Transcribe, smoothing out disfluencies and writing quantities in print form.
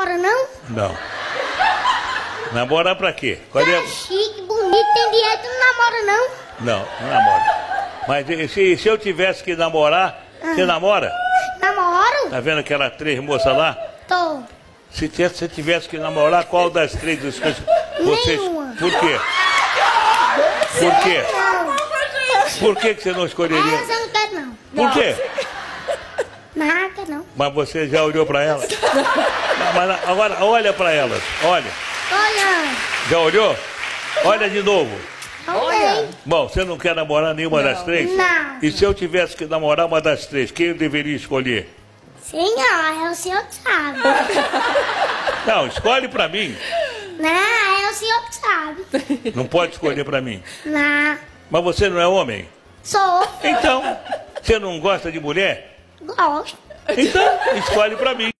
namora, não? Não. Namorar pra quê? Qual é? Chique, bonito, tem direito, não namora, não? Não, não namoro. Mas se eu tivesse que namorar, você namora? Namoro? Tá vendo aquela três moças lá? Tô. Se você tivesse que namorar, qual das três vocês... Nenhuma. Por quê? Por quê? Por que você não escolheria? Essa eu não quero, não. Por quê? Nada, não. Mas você já olhou pra elas? Mas agora olha pra elas, olha. Olha. Já olhou? Olha de novo. Olha. Bom, você não quer namorar nenhuma das três? Não. E se eu tivesse que namorar uma das três, quem eu deveria escolher? Senhor, é o senhor que sabe. Não, escolhe pra mim. Não, é o senhor que sabe. Não pode escolher pra mim. Não. Mas você não é homem? Sou. Então, você não gosta de mulher? Gosto. Então, escolhe pra mim.